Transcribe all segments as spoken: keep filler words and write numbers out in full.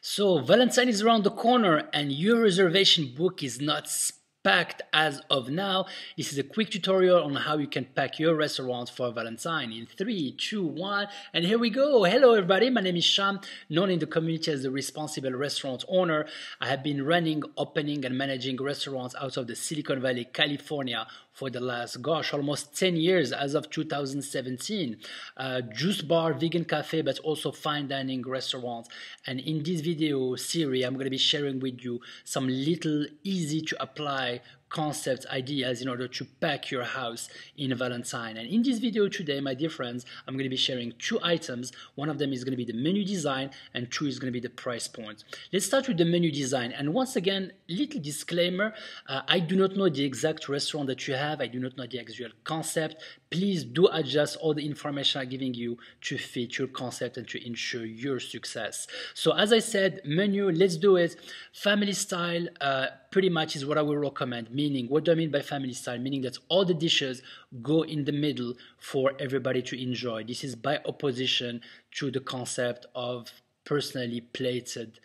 So Valentine is around the corner and your reservation book is not packed as of now. This is a quick tutorial on how you can pack your restaurant for Valentine in three, two, one, and here we go. Hello everybody, my name is Sham, known in the community as the responsible restaurant owner. I have been running, opening and managing restaurants out of the Silicon Valley, California for the last, gosh, almost ten years as of two thousand seventeen. Uh, juice bar, vegan cafe, but also fine dining restaurants. And in this video series, I'm going to be sharing with you some little easy to apply concept ideas in order to pack your house in Valentine. And in this video today, my dear friends, I'm going to be sharing two items. One of them is going to be the menu design and two is going to be the price point. Let's start with the menu design. And once again, little disclaimer, uh, I do not know the exact restaurant that you have. I do not know the actual concept. Please do adjust all the information I'm giving you to fit your concept and to ensure your success. So as I said, menu, let's do it. Family style uh, pretty much is what I will recommend. Meaning, what do I mean by family style? Meaning that all the dishes go in the middle for everybody to enjoy. This is by opposition to the concept of personally plated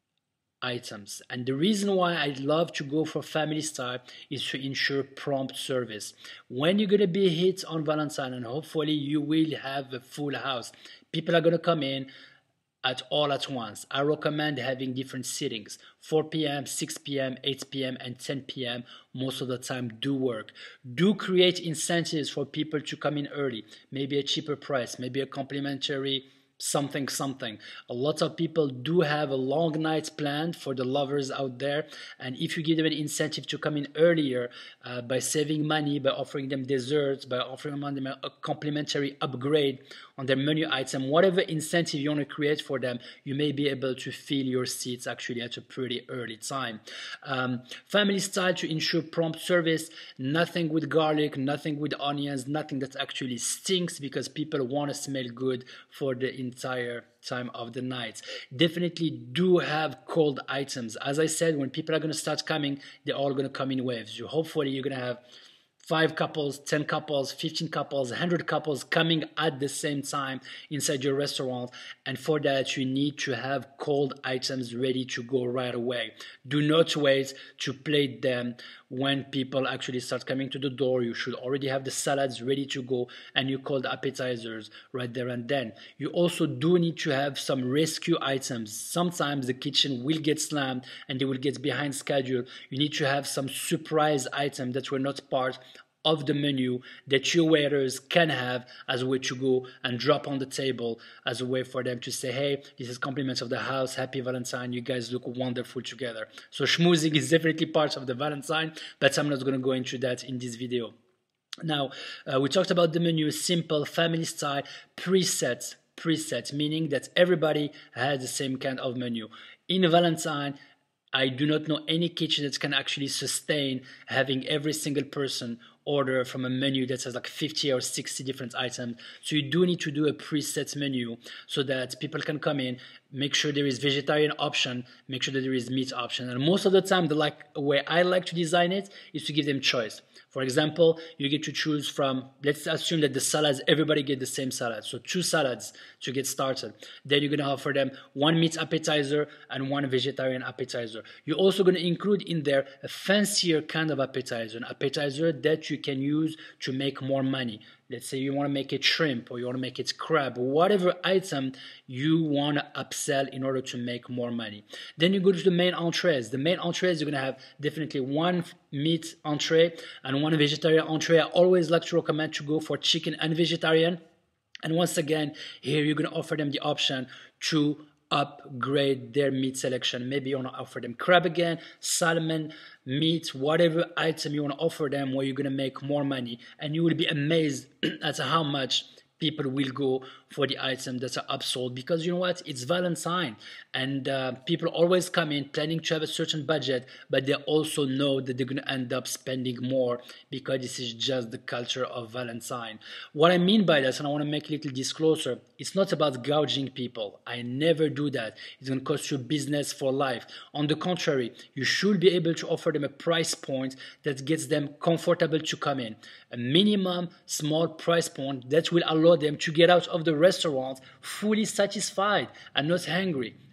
items. And the reason why I love to go for family style is to ensure prompt service. When you're going to be hit on Valentine, and hopefully you will have a full house, people are going to come in at all at once. I recommend having different sittings. four p m, six p m, eight p m, and ten p m most of the time do work. Do create incentives for people to come in early. Maybe a cheaper price, maybe a complimentary something something. A lot of people do have a long night planned for the lovers out there, and if you give them an incentive to come in earlier uh, by saving money, by offering them desserts, by offering them a complimentary upgrade on their menu item, whatever incentive you want to create for them, you may be able to fill your seats actually at a pretty early time. Um, family style to ensure prompt service, nothing with garlic, nothing with onions, nothing that actually stinks, because people want to smell good for the entire time of the night. Definitely do have cold items. As I said, when people are going to start coming, they're all going to come in waves. You hopefully you're going to have five couples, ten couples, fifteen couples, one hundred couples coming at the same time inside your restaurant. And for that, you need to have cold items ready to go right away. Do not wait to plate them when people actually start coming to the door. You should already have the salads ready to go and your cold appetizers right there and then. You also do need to have some rescue items. Sometimes the kitchen will get slammed and they will get behind schedule. You need to have some surprise items that were not part of the menu that your waiters can have as a way to go and drop on the table, as a way for them to say, hey, this is compliments of the house, happy Valentine, you guys look wonderful together. So schmoozing is definitely part of the Valentine, but I'm not going to go into that in this video. Now, uh, we talked about the menu, simple, family style, preset, preset, meaning that everybody has the same kind of menu. In Valentine, I do not know any kitchen that can actually sustain having every single person order from a menu that has like fifty or sixty different items. So you do need to do a preset menu so that people can come in, make sure there is vegetarian option, make sure that there is meat option. And most of the time, the like way I like to design it is to give them choice. For example, you get to choose from, let's assume that the salads, everybody get the same salad. So two salads to get started. Then you're going to offer them one meat appetizer and one vegetarian appetizer. You're also going to include in there a fancier kind of appetizer, an appetizer that you can use to make more money. Let's say you want to make it shrimp or you want to make it crab, or whatever item you want to upsell in order to make more money. Then you go to the main entrees. The main entrees, you're going to have definitely one meat entree and one vegetarian entree. I always like to recommend to go for chicken and vegetarian. And once again, here you're going to offer them the option to upgrade their meat selection. Maybe you want to offer them crab again, salmon, meat, whatever item you want to offer them where you're going to make more money. And you will be amazed at how much people will go for the items that are upsold, because you know what, it's Valentine and uh, people always come in planning to have a certain budget, but they also know that they're going to end up spending more because this is just the culture of Valentine. What I mean by that, and I want to make a little disclosure, it's not about gouging people. I never do that. It's going to cost you business for life. On the contrary, you should be able to offer them a price point that gets them comfortable to come in. A minimum small price point that will allow them to get out of the restaurant fully satisfied and not hungry.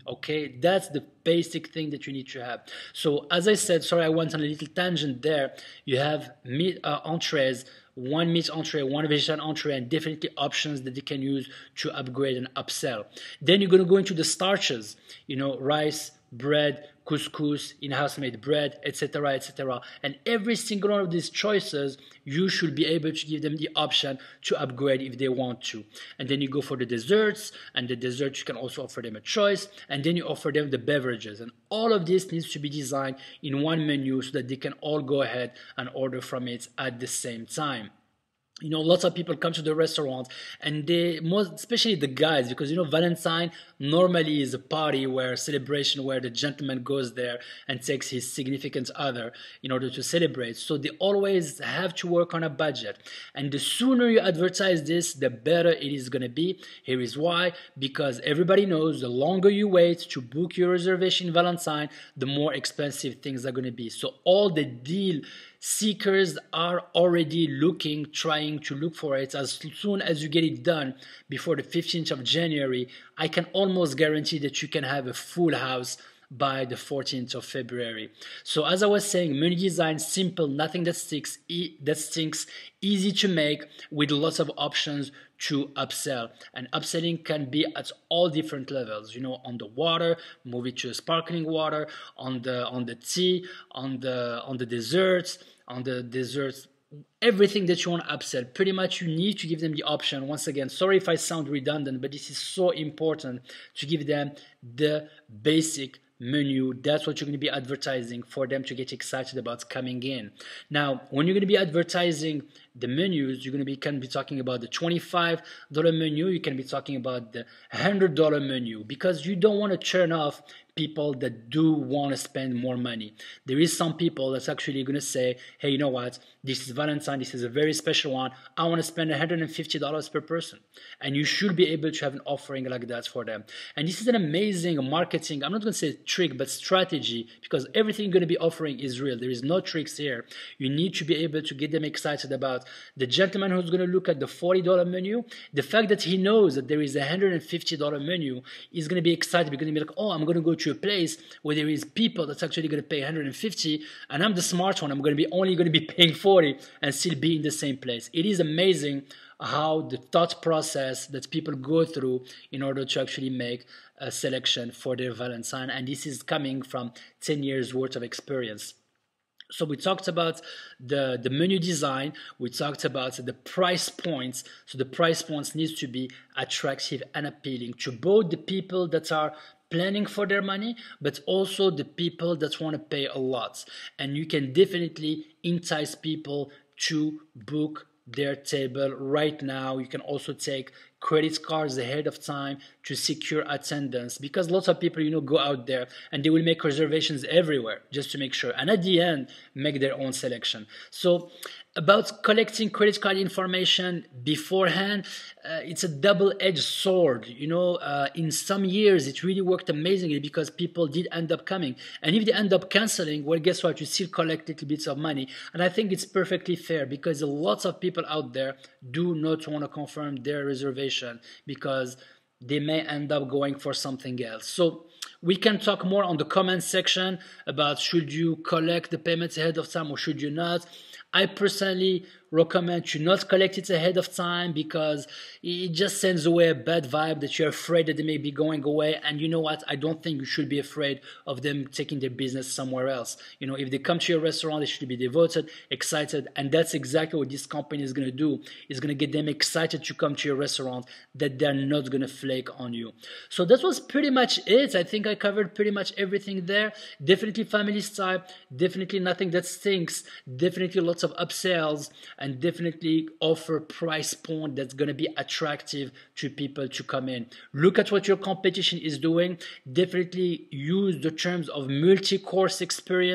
Okay, that's the basic thing that you need to have. So as I said, sorry, I went on a little tangent there. You have meat uh, entrees, one meat entree, one vegetarian entree, and definitely options that they can use to upgrade and upsell. Then you're going to go into the starches, you know, rice, bread, couscous, in-house made bread, et cetera, et cetera. And every single one of these choices, you should be able to give them the option to upgrade if they want to. And then you go for the desserts, and the desserts you can also offer them a choice, and then you offer them the beverages. And all of this needs to be designed in one menu so that they can all go ahead and order from it at the same time. You know, lots of people come to the restaurant and they, most especially the guys, because you know Valentine normally is a party where celebration where the gentleman goes there and takes his significant other in order to celebrate. So they always have to work on a budget. And the sooner you advertise this, the better it is going to be. Here is why. Because everybody knows the longer you wait to book your reservation in Valentine, the more expensive things are going to be. So all the deal seekers are already looking, trying to look for it. As soon as you get it done before the fifteenth of January, I can almost guarantee that you can have a full house by the fourteenth of February. So as I was saying, menu design, simple, nothing that sticks, e that stinks, easy to make with lots of options to upsell. And upselling can be at all different levels, you know, on the water, move it to sparkling water, on the on the tea, on the on the desserts, on the desserts, everything that you want to upsell. Pretty much you need to give them the option. Once again, sorry if I sound redundant, but this is so important to give them the basic menu. That's what you're going to be advertising for them to get excited about coming in. Now, when you're going to be advertising the menus, you're going to be can be talking about the twenty-five dollar menu. You can be talking about the one hundred dollar menu, because you don't want to turn off people that do want to spend more money. There is some people that's actually going to say, hey, you know what? This is Valentine. This is a very special one. I want to spend one hundred fifty dollars per person. And you should be able to have an offering like that for them. And this is an amazing marketing, I'm not going to say trick, but strategy, because everything you're going to be offering is real. There is no tricks here. You need to be able to get them excited about the gentleman who's going to look at the forty dollar menu. The fact that he knows that there is a one hundred fifty dollar menu is going to be excited. You're going to be like, oh, I'm going to go to a place where there is people that's actually going to pay one hundred fifty, and I'm the smart one. I'm going to be only going to be paying forty and still be in the same place. It is amazing how the thought process that people go through in order to actually make a selection for their Valentine, and this is coming from ten years worth of experience. So we talked about the, the menu design, we talked about the price points. So the price points needs to be attractive and appealing to both the people that are planning for their money, but also the people that want to pay a lot. And you can definitely entice people to book their table right now. You can also take credit cards ahead of time to secure attendance, because lots of people, you know, go out there and they will make reservations everywhere just to make sure, and at the end make their own selection. So about collecting credit card information beforehand, uh, it's a double-edged sword. You know, uh, in some years it really worked amazingly because people did end up coming, and if they end up canceling, well, guess what? You still collect little bits of money. And I think it's perfectly fair, because lots of people out there do not want to confirm their reservation because they may end up going for something else. So we can talk more on the comment section about should you collect the payments ahead of time or should you not. I personally recommend to not collect it ahead of time, because it just sends away a bad vibe that you're afraid that they may be going away. And you know what? I don't think you should be afraid of them taking their business somewhere else. You know, if they come to your restaurant, they should be devoted, excited, and that's exactly what this company is going to do. It's going to get them excited to come to your restaurant, that they're not going to flake on you. So that was pretty much it. I think I covered pretty much everything there. Definitely family style, definitely nothing that stinks, definitely lots of upsells, and definitely offer price point that's going to be attractive to people to come in. Look at what your competition is doing. Definitely use the terms of multi-course experience.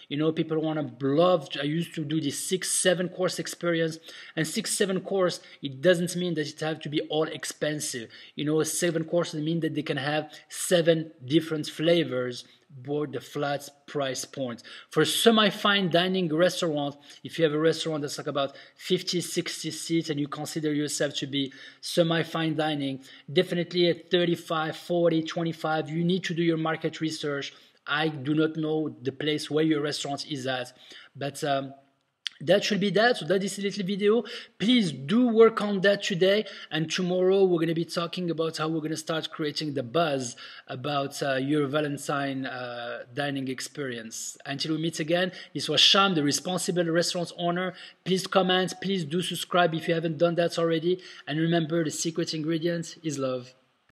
You know, people want to love. I used to do this six, seven course experience, and six, seven course. It doesn't mean that it have to be all expensive. You know, seven courses mean that they can have seven different flavors board the flat price point. For semi-fine dining restaurant, if you have a restaurant that's like about fifty, sixty seats and you consider yourself to be semi-fine dining, definitely at thirty-five, forty, twenty-five, you need to do your market research. I do not know the place where your restaurant is at, but um, that should be that. So that is a little video. Please do work on that today. And tomorrow we're going to be talking about how we're going to start creating the buzz about uh, your Valentine uh, dining experience. Until we meet again, this was Sham, the responsible restaurant owner. Please comment. Please do subscribe if you haven't done that already. And remember, the secret ingredient is love.